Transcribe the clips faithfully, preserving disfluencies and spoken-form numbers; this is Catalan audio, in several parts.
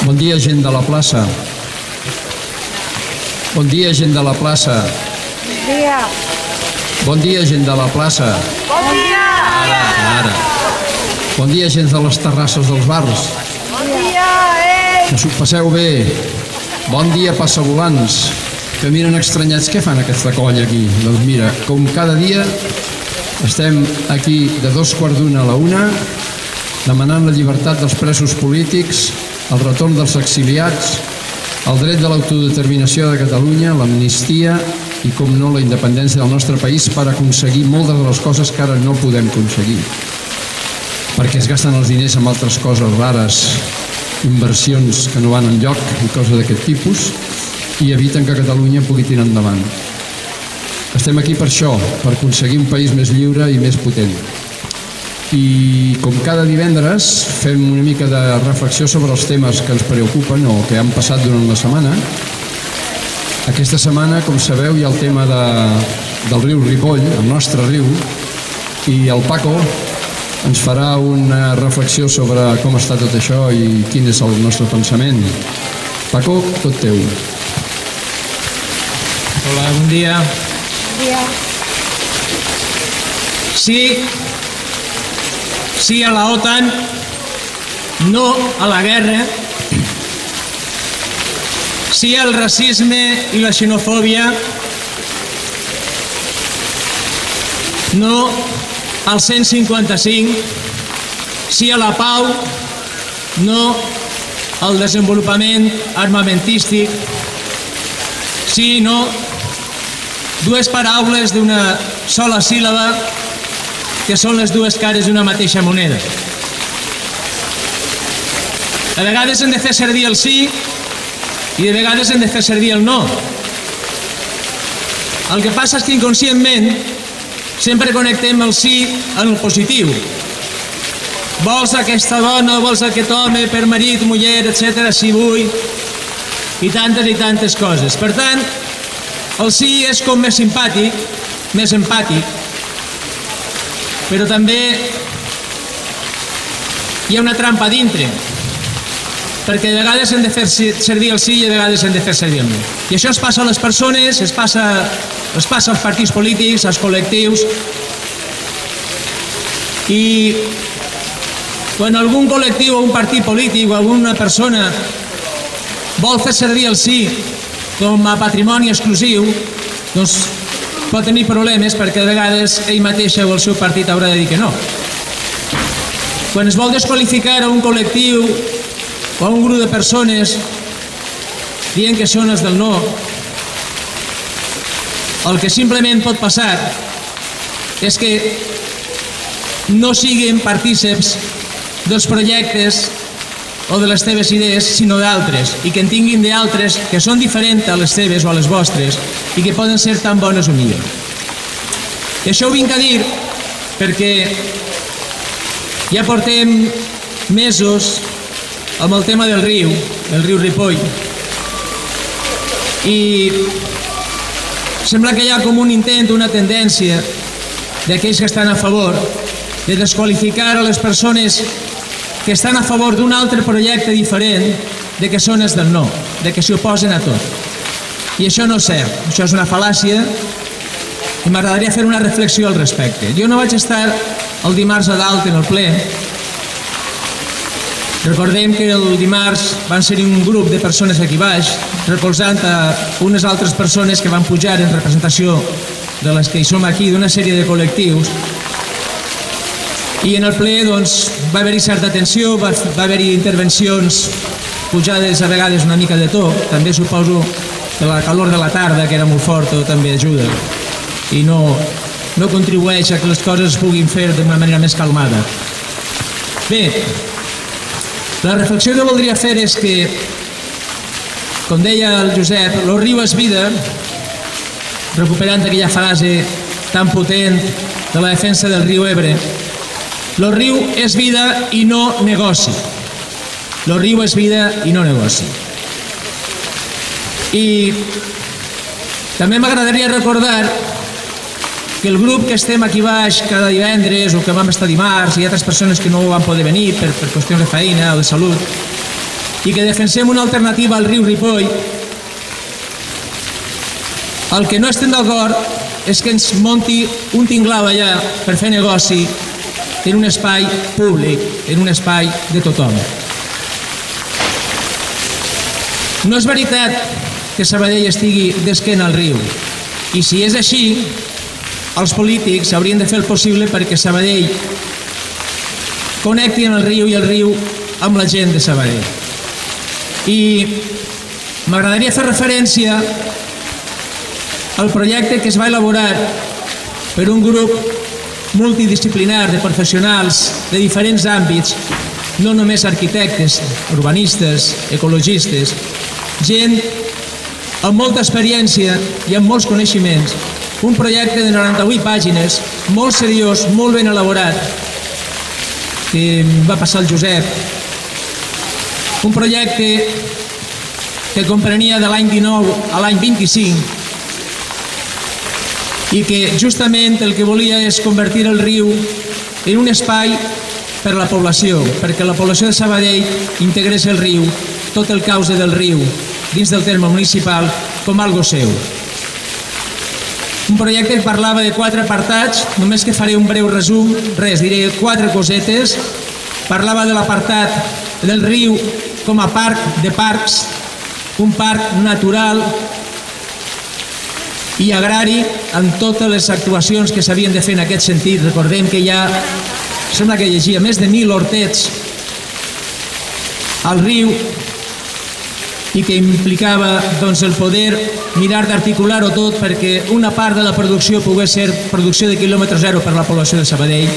Bon dia, gent de la plaça. Bon dia, gent de la plaça. Bon dia. Bon dia, gent de la plaça. Bon dia. Ara, ara. Bon dia, gent de les terrasses dels bars. Bon dia, ei. Que s'ho passeu bé. Bon dia, passavolants. Que miren estranyats, què fan aquesta colla aquí? Doncs mira, com cada dia estem aquí de dos quarts d'una a la una demanant la llibertat dels presos polítics, el retorn dels exiliats, el dret de l'autodeterminació de Catalunya, l'amnistia i, com no, la independència del nostre país per aconseguir moltes de les coses que ara no podem aconseguir. Perquè es gasten els diners en altres coses rares, inversions que no van enlloc i coses d'aquest tipus, i eviten que Catalunya pugui tirar endavant. Estem aquí per això, per aconseguir un país més lliure i més potent. I com cada divendres fem una mica de reflexió sobre els temes que ens preocupen o que han passat durant la setmana. Aquesta setmana, com sabeu, hi ha el tema de, del riu Ripoll, el nostre riu, i el Paco ens farà una reflexió sobre com està tot això i quin és el nostre pensament. Paco, tot teu. Hola, bon dia. Bon dia. Sí, sí a la OTAN, no a la guerra, sí al racisme i la xenofòbia, no al cent cinquanta-cinc, sí a la pau, no al desenvolupament armamentístic, sí i no, dues paraules d'una sola síl·laba que són les dues cares d'una mateixa moneda. A vegades hem de fer servir el sí i de vegades hem de fer servir el no. El que passa és que inconscientment sempre connectem el sí en el positiu. Vols aquesta dona, vols aquest home per marit, muller, etcètera, si vull, i tantes i tantes coses. Per tant, el sí és com més simpàtic, més empàtic, però també hi ha una trampa dintre, perquè de vegades hem de fer servir el sí i de vegades hem de fer servir el no. I això es passa a les persones, es passa, es passa als partits polítics, als col·lectius, i quan algun col·lectiu o un partit polític o alguna persona vol fer servir el sí com a patrimoni exclusiu, doncs pot tenir problemes perquè de vegades ell mateix o el seu partit haurà de dir que no. Quan es vol desqualificar a un col·lectiu o a un grup de persones dient que són els del no, el que simplement pot passar és que no siguin partícips dels projectes o de les teves idees, sinó d'altres, i que en tinguin d'altres que són diferents a les teves o a les vostres i que poden ser tan bones o millor. I això ho vinc a dir perquè ja portem mesos amb el tema del riu, el riu Ripoll, i sembla que hi ha com un intent, una tendència d'aquells que estan a favor de desqualificar a les persones que estan a favor d'un altre projecte diferent de que són els del no, de que s'hi oposen a tot. I això no és cert, això és una fal·làcia i m'agradaria fer una reflexió al respecte. Jo no vaig estar el dimarts a dalt en el ple. Recordem que el dimarts van ser un grup de persones aquí baix recolzant a unes altres persones que van pujar en representació de les que hi som aquí, d'una sèrie de col·lectius. I en el ple doncs, va haver-hi certa tensió, va, va haver-hi intervencions pujades a vegades una mica de to, també suposo que la calor de la tarda, que era molt forta, també ajuda i no, no contribueix a que les coses es puguin fer d'una manera més calmada. Bé, la reflexió que voldria fer és que, com deia el Josep, el riu és vida, recuperant aquella frase tan potent de la defensa del riu Ebre. El riu és vida i no negoci. El riu és vida i no negoci. I també m'agradaria recordar que el grup que estem aquí baix cada divendres o que vam estar dimarts i altres persones que no van poder venir per, per qüestions de feina o de salut, i que defensem una alternativa al riu Ripoll, el que no estem d'acord és que ens munti un tinglau allà per fer negoci en un espai públic, en un espai de tothom. No és veritat que Sabadell estigui d'esquena al riu, i si és així, els polítics haurien de fer el possible perquè Sabadell connecti amb el riu i el riu amb la gent de Sabadell. I m'agradaria fer referència al projecte que es va elaborar per un grup multidisciplinar de professionals de diferents àmbits, no només arquitectes, urbanistes, ecologistes, gent amb molta experiència i amb molts coneixements, un projecte de noranta-vuit pàgines, molt seriós, molt ben elaborat, que va passar el Josep, un projecte que comprenia de l'any dinou a l'any vint-i-cinc i que justament el que volia és convertir el riu en un espai per a la població, perquè la població de Sabadell integrés el riu, tot el cauce del riu, dins del terme municipal, com algo seu. Un projecte que parlava de quatre apartats, només que faré un breu resum, res, diré quatre cosetes. Parlava de l'apartat del riu com a parc de parcs, un parc natural i agrari amb totes les actuacions que s'havien de fer en aquest sentit. Recordem que hi ha, sembla que llegia, més de mil hortets al riu i que implicava doncs, el poder mirar d'articular-ho tot perquè una part de la producció pogués ser producció de quilòmetre zero per a la població de Sabadell.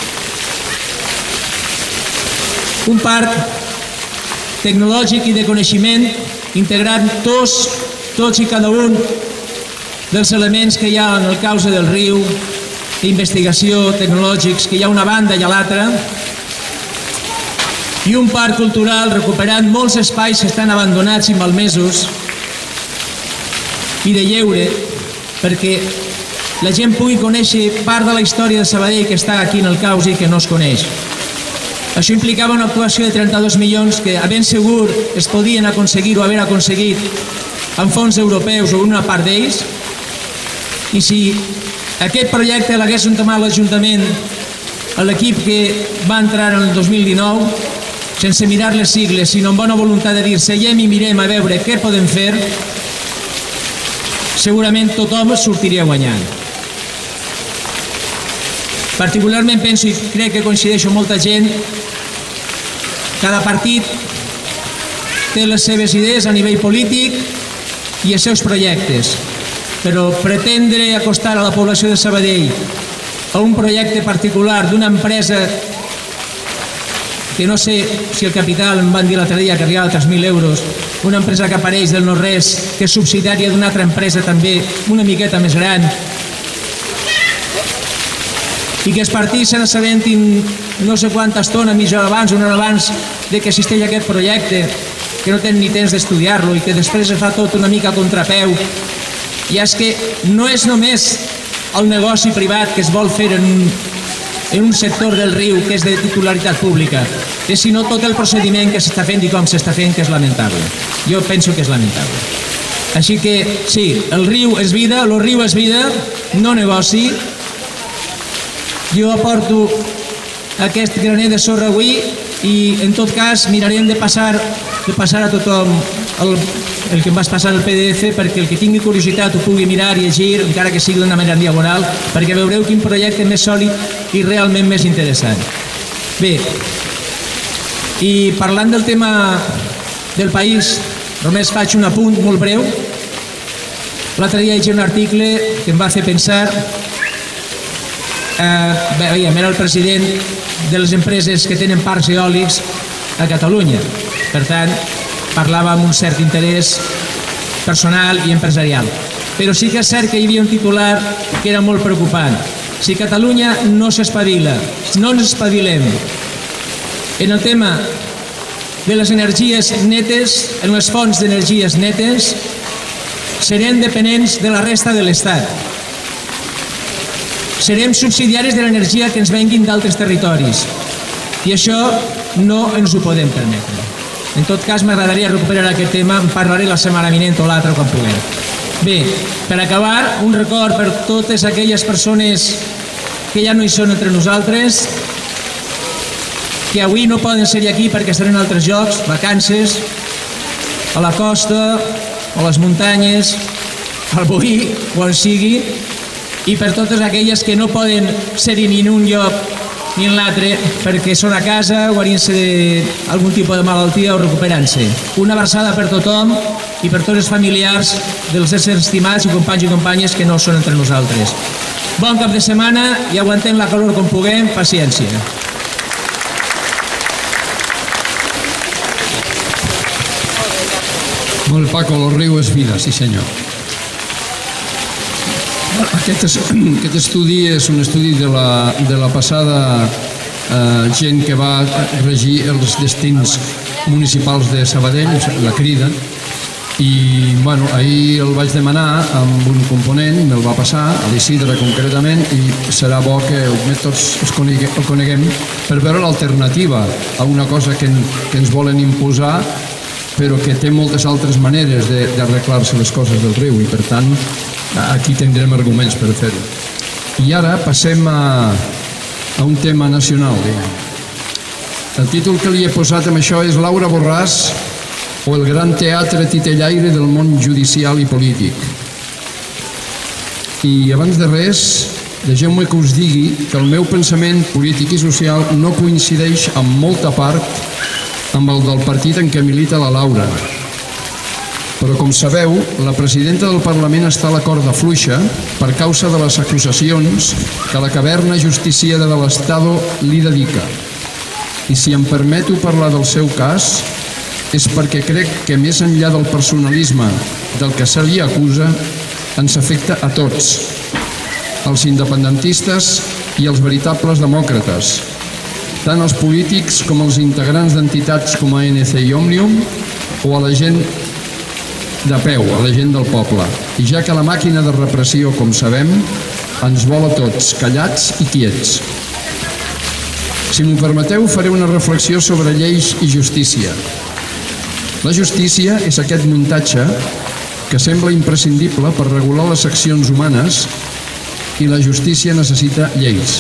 Un parc tecnològic i de coneixement integrant tots, tots i cada un dels elements que hi ha en el cauce del riu, d'investigació, tecnològics, que hi ha una banda i a l'altra, i un parc cultural recuperant molts espais que estan abandonats i malmesos i de lleure perquè la gent pugui conèixer part de la història de Sabadell que està aquí en el cauce i que no es coneix. Això implicava una actuació de trenta-dos milions que a ben segur es podien aconseguir o haver aconseguit amb fons europeus o una part d'ells, i si aquest projecte l'hagués entomat l'Ajuntament a l'equip que va entrar en el dos mil dinou, sense mirar les sigles, sinó amb bona voluntat de dir seiem i mirem a veure què podem fer, segurament tothom sortiria guanyant. Particularment penso, i crec que coincideixo amb molta gent, cada partit té les seves idees a nivell polític i els seus projectes, però pretendre acostar a la població de Sabadell a un projecte particular d'una empresa que no sé si el capital, em van dir l'altre dia que arribava a tres mil euros, una empresa que apareix del no-res, que és subsidiària d'una altra empresa també una miqueta més gran, i que els partits se n'assabentin no sé quanta estona, mitja hora abans, una hora abans de que existeix aquest projecte, que no tenen ni temps d'estudiar-lo i que després es fa tot una mica a contrapeu. I és que no és només el negoci privat que es vol fer en un, en un sector del riu que és de titularitat pública, és sinó tot el procediment que s'està fent i com s'està fent, que és lamentable. Jo penso que és lamentable. Així que sí, el riu és vida, el riu és vida, no negoci. Jo aporto aquest graner de sorra avui i en tot cas mirarem de passar, de passar a tothom el, el que em vas passar el P D F perquè el que tingui curiositat ho pugui mirar i llegir, encara que sigui d'una manera diagonal, perquè veureu quin projecte més sòlid i realment més interessant. Bé, i parlant del tema del país, només faig un apunt molt breu. L'altre dia llegia un article que em va fer pensar. Eh, veiem, era el president de les empreses que tenen parcs eòlics a Catalunya. Per tant, parlava amb un cert interès personal i empresarial. Però sí que és cert que hi havia un titular que era molt preocupant. Si Catalunya no s'espavila, no ens espavilem en el tema de les energies netes, en les fonts d'energies netes, serem dependents de la resta de l'Estat. Serem subsidiaris de l'energia que ens venguin d'altres territoris. I això no ens ho podem permetre. En tot cas, m'agradaria recuperar aquest tema, en parlaré la setmana vinent o l'altra quan puguem. Bé, per acabar, un record per totes aquelles persones que ja no hi són entre nosaltres, que avui no poden ser aquí perquè estan en altres llocs, vacances, a la costa, a les muntanyes, al Boí, o on sigui, i per totes aquelles que no poden ser-hi ni en un lloc ni en l'altre perquè són a casa, guarint-se d'algun tipus de malaltia o recuperant-se. Una abraçada per tothom i per tots els familiars dels éssers estimats i companys i companyes que no són entre nosaltres. Bon cap de setmana i aguantem la calor com puguem, paciència. Molt Paco, el riu és vida, sí senyor. Aquest, és, aquest estudi és un estudi de la, de la passada eh, gent que va regir els destins municipals de Sabadell, la Crida, i bueno, ahir el vaig demanar amb un component, me'l va passar, a l'Isidre concretament, i serà bo que tots els coneguem, el coneguem per veure l'alternativa a una cosa que, que ens volen imposar, però que té moltes altres maneres d'arreglar-se les coses del riu, i per tant aquí tindrem arguments per fer-ho. I ara passem a, a un tema nacional. Diguem. El títol que li he posat amb això és Laura Borràs o el gran teatre titellaire del món judicial i polític. I abans de res, deixeu-me que us digui que el meu pensament polític i social no coincideix en molta part amb el del partit en què milita la Laura. Però, com sabeu, la presidenta del Parlament està a la corda fluixa per causa de les acusacions que la caverna justiciera de l'Estado li dedica. I si em permeto parlar del seu cas, és perquè crec que més enllà del personalisme del que se li acusa, ens afecta a tots, els independentistes i els veritables demòcrates, tant els polítics com els integrants d'entitats com A N C i Òmnium, o a la gent de peu, a la gent del poble. I ja que la màquina de repressió, com sabem, ens vol a tots, callats i quiets. Si m'ho permeteu, faré una reflexió sobre lleis i justícia. La justícia és aquest muntatge que sembla imprescindible per regular les accions humanes, i la justícia necessita lleis.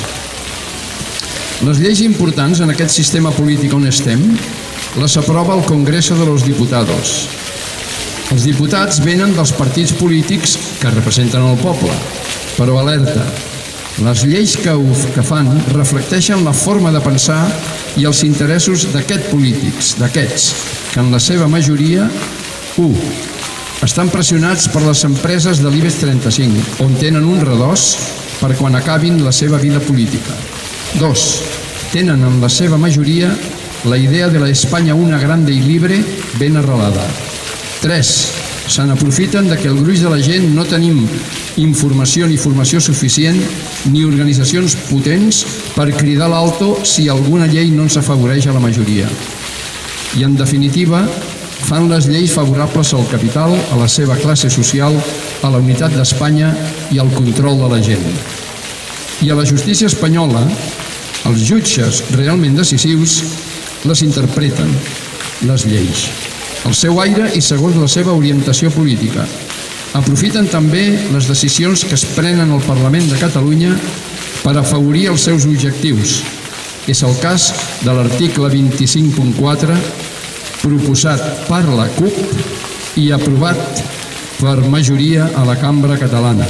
Les lleis importants en aquest sistema polític on estem les aprova el Congreso de los Diputados. Els diputats venen dels partits polítics que representen el poble, però alerta, les lleis que, que fan reflecteixen la forma de pensar i els interessos d'aquests polítics, d'aquests, que en la seva majoria, u, estan pressionats per les empreses de l'I B E X trenta-cinc, on tenen un redós per quan acabin la seva vida política. Dos, tenen en la seva majoria la idea de la España una grande i libre ben arrelada. Tres, se n'aprofiten de que el gruix de la gent no tenim informació ni formació suficient ni organitzacions potents per cridar l'alto si alguna llei no ens afavoreix a la majoria. I en definitiva, fan les lleis favorables al capital, a la seva classe social, a la unitat d'Espanya i al control de la gent. I a la justícia espanyola, els jutges realment decisius les interpreten, les lleis, el seu aire i segons la seva orientació política. Aprofiten també les decisions que es prenen al Parlament de Catalunya per afavorir els seus objectius. És el cas de l'article vint-i-cinc punt quatre, proposat per la CUP i aprovat per majoria a la Cambra Catalana.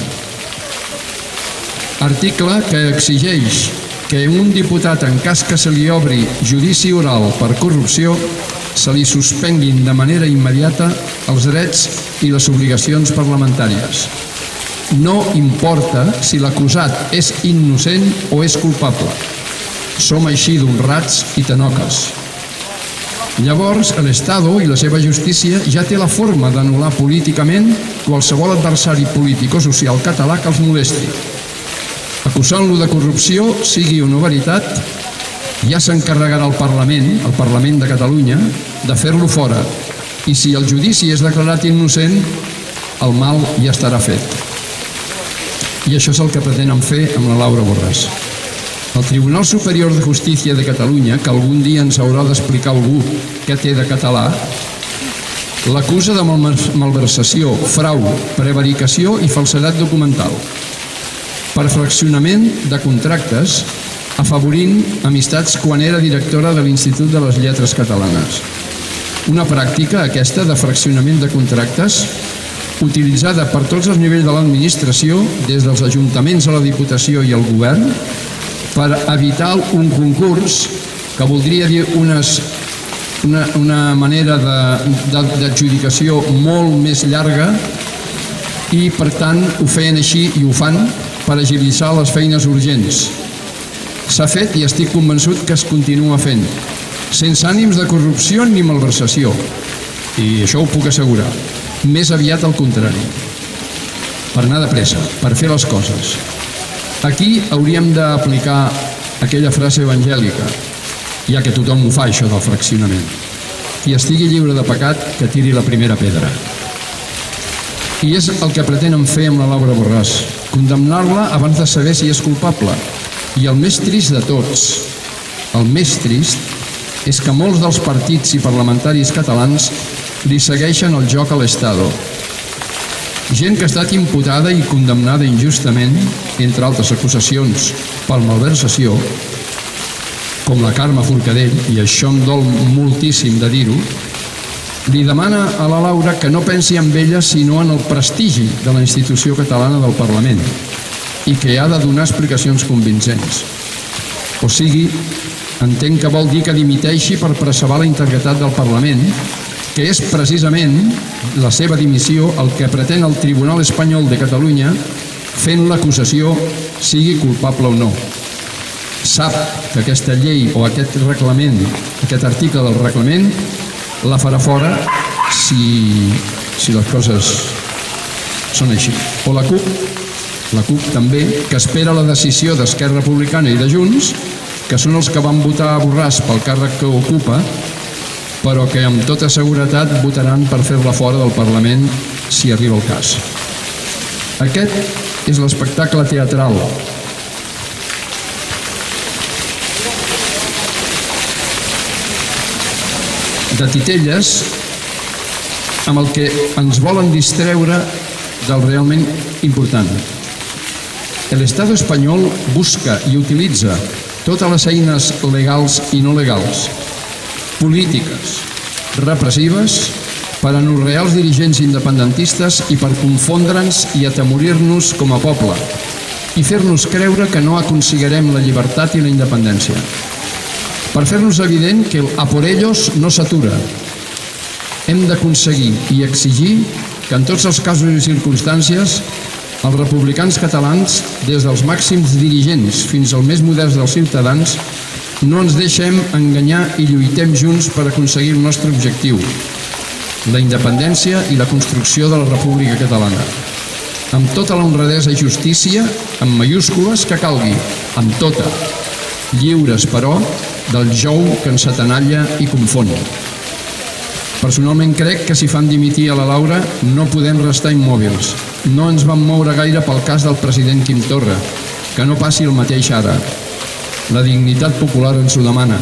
Article que exigeix que un diputat, en cas que se li obri judici oral per corrupció, se li suspenguin de manera immediata els drets i les obligacions parlamentàries. No importa si l'acusat és innocent o és culpable. Som així d'honrats i tenoques. Llavors, l'Estado i la seva justícia ja té la forma d'anul·lar políticament qualsevol adversari polític o social català que els molesti. Acusant-lo de corrupció, sigui o no veritat, ja s'encarregarà el Parlament, el Parlament de Catalunya, de fer-lo fora. I si el judici és declarat innocent, el mal ja estarà fet. I això és el que pretenen fer amb la Laura Borràs. El Tribunal Superior de Justícia de Catalunya, que algun dia ens haurà d'explicar algú què té de català, l'acusa de malversació, frau, prevaricació i falsedat documental, per fraccionament de contractes, afavorint amistats quan era directora de l'Institut de les Lletres Catalanes. Una pràctica, aquesta, de fraccionament de contractes, utilitzada per tots els nivells de l'administració, des dels ajuntaments a la Diputació i al Govern, per evitar un concurs que voldria dir unes, una, una manera d'adjudicació molt més llarga i, per tant, ho feien així i ho fan per agilitzar les feines urgents. S'ha fet i estic convençut que es continua fent, sense ànims de corrupció ni malversació, i això ho puc assegurar. Més aviat al contrari, per anar de pressa, per fer les coses. Aquí hauríem d'aplicar aquella frase evangèlica, ja que tothom ho fa, això del fraccionament. Qui estigui lliure de pecat, que tiri la primera pedra. I és el que pretenen fer amb la Laura Borràs, condemnar-la abans de saber si és culpable. I el més trist de tots, el més trist, és que molts dels partits i parlamentaris catalans li segueixen el joc a l'Estado. Gent que ha estat imputada i condemnada injustament, entre altres acusacions, per malversació, com la Carme Forcadell, i això em dol moltíssim de dir-ho, li demana a la Laura que no pensi en ella sinó en el prestigi de la institució catalana del Parlament i que ha de donar explicacions convincents. O sigui, entenc que vol dir que dimiteixi per preservar la integritat del Parlament, que és precisament la seva dimissió el que pretén el Tribunal Espanyol de Catalunya, fent l'acusació sigui culpable o no. Sap que aquesta llei o aquest reglament, aquest article del reglament, la farà fora si, si les coses són així. O la CUP, la CUP també, que espera la decisió d'Esquerra Republicana i de Junts, que són els que van votar a Borràs pel càrrec que ocupa, però que amb tota seguretat votaran per fer-la fora del Parlament si arriba el cas. Aquest és l'espectacle teatral. De titelles amb el que ens volen distreure del realment important. El Estado espanyol busca i utilitza totes les eines legals i no legals, polítiques, repressives, per anorrear els dirigents independentistes i per confondre'ns i atemorir-nos com a poble i fer-nos creure que no aconseguirem la llibertat i la independència. Per fer-nos evident que el a por ellos no s'atura. Hem d'aconseguir i exigir que en tots els casos i circumstàncies els republicans catalans, des dels màxims dirigents fins als més moderns dels ciutadans, no ens deixem enganyar i lluitem junts per aconseguir el nostre objectiu, la independència i la construcció de la República Catalana. Amb tota la honradesa i justícia, amb mayúscules que calgui, amb tota. Lliures, però, del jou que ens atenalla i confon. Personalment crec que si fan dimitir a la Laura no podem restar immòbils. No ens vam moure gaire pel cas del president Quim Torra, que no passi el mateix ara. La dignitat popular ens ho demana.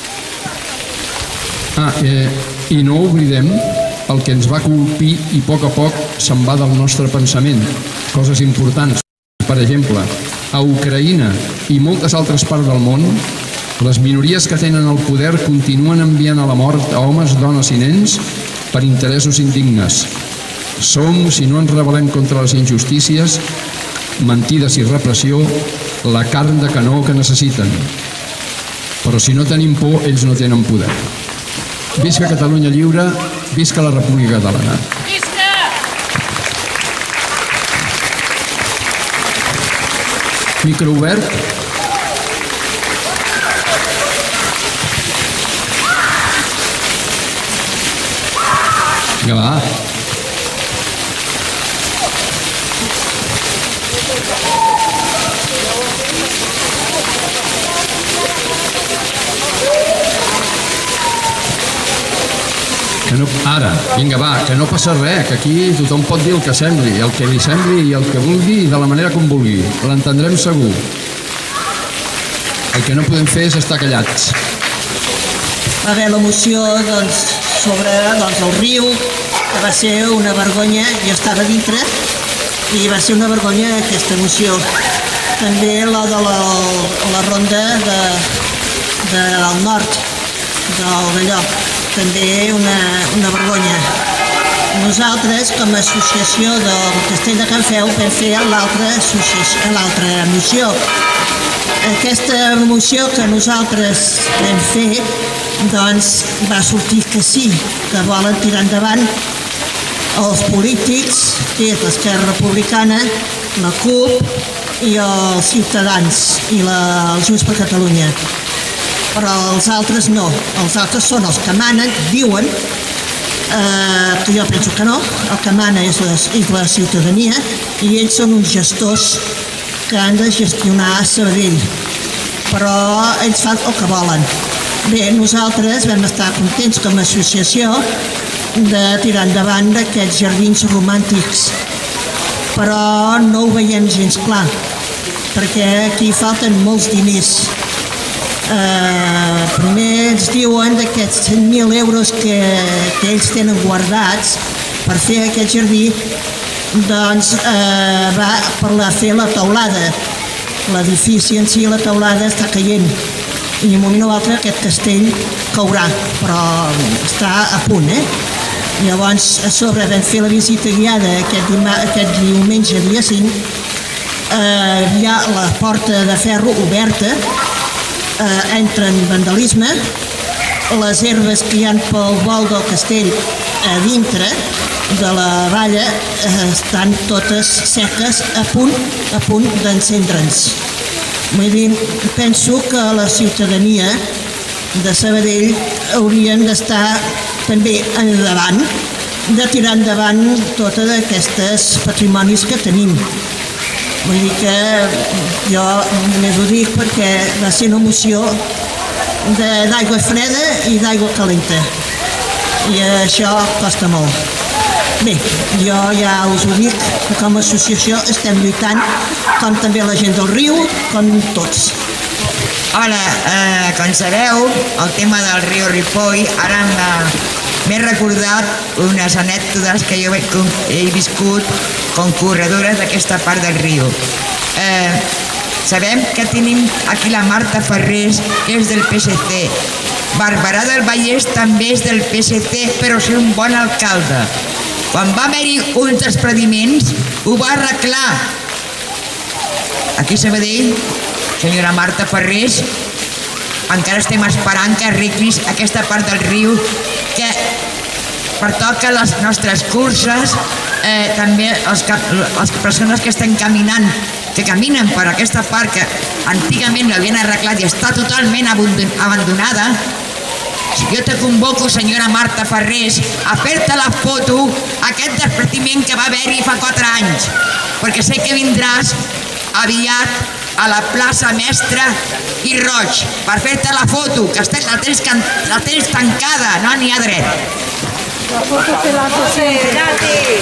Ah, eh, i no oblidem el que ens va colpir i a poc a poc se'n va del nostre pensament. Coses importants. Per exemple, a Ucraïna i moltes altres parts del món, les minories que tenen el poder continuen enviant a la mort a homes, dones i nens per interessos indignes. Som, si no ens rebel·lem contra les injustícies, mentides i repressió, la carn de canó que necessiten. Però si no tenim por, ells no tenen poder. Visca Catalunya lliure, visca la República Catalana. Visca! Micro obert. Vinga, va. Que no, ara, vinga, va, que no passa res, que aquí tothom pot dir el que sembli, el que li sembli i el que vulgui i de la manera com vulgui. L'entendrem segur. El que no podem fer és estar callats. Va haver la moció doncs, sobre doncs, el riu, que va ser una vergonya, jo estava dintre, i va ser una vergonya aquesta moció. També la de la, la ronda de, de, del nord, del Valló, també una, una vergonya. Nosaltres, com a associació del Castell de Can Feu, vam fer l'altra moció. Aquesta moció que nosaltres vam fer doncs, va sortir que sí, que volen tirar endavant els polítics, que és l'Esquerra Republicana, la CUP i els Ciutadans i la, els Junts per Catalunya. Però els altres no, els altres són els que manen, diuen, eh, que jo penso que no, el que mana és la, és la ciutadania i ells són uns gestors que han de gestionar Sabadell, però ells fan el que volen. Bé, nosaltres vam estar contents com a associació de tirar endavant aquests jardins romàntics, però no ho veiem gens clar, perquè aquí falten molts diners. Eh, primer ens diuen d'aquests cent mil euros que, que ells tenen guardats per fer aquest jardí, doncs eh, va per la, fer la teulada. L'edifici en si, la teulada, està caient. I en un moment o altre aquest castell caurà, però està a punt, eh? Llavors, a sobre vam fer la visita guiada aquest, aquest diumenge, dia cinc, eh, hi ha la porta de ferro oberta, eh, entra en vandalisme, les herbes que hi ha pel vol del castell a dintre de la valla eh, estan totes seques, a punt, a punt d'encendre'ns. Vull dir, penso que la ciutadania de Sabadell haurien d'estar també endavant, de tirar endavant totes aquestes patrimonis que tenim. Vull dir que jo només ho dic perquè va ser una moció d'aigua freda i d'aigua calenta. I això costa molt. Bé, jo ja us ho dic, que com a associació estem lluitant, com també la gent del riu, com tots. Hola, eh, com sabeu, el tema del riu Ripoll, ara m'he recordat unes anècdotes que jo he viscut com corredores d'aquesta part del riu. Eh, sabem que tenim aquí la Marta Ferrés, que és del P S C. Barberà del Vallès també és del P S C, però és un bon alcalde. Quan va haver-hi uns despreniments, ho va arreglar. Aquí a Sabadell, senyora Marta Ferrés, encara estem esperant que arreglis aquesta part del riu que pertoca les nostres curses, eh, també les, les persones que estan caminant, que caminen per aquesta part que antigament l'havien arreglat i està totalment abandonada. Jo te convoco, senyora Marta Ferrés, a fer-te la foto aquest despreniment que va haver-hi fa quatre anys, perquè sé que vindràs aviat a la plaça Mestre i Roig per fer-te la foto, que la tens, la tens tancada, no n'hi ha dret. La foto se la hace siempre.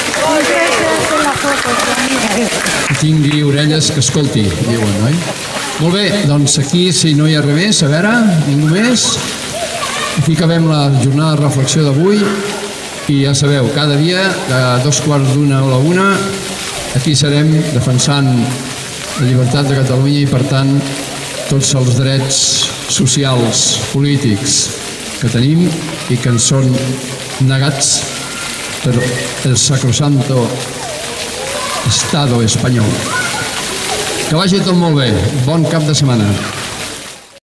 La foto, Que tingui orelles que escolti, diuen, oi? Molt bé, doncs aquí, si no hi ha res més, a veure, ningú més. Aquí acabem la jornada de reflexió d'avui i ja sabeu, cada dia de dos quarts d'una a la una aquí serem defensant la llibertat de Catalunya i per tant tots els drets socials, polítics que tenim i que ens són negats per el sacrosanto Estado espanyol. Que vagi tot molt bé. Bon cap de setmana.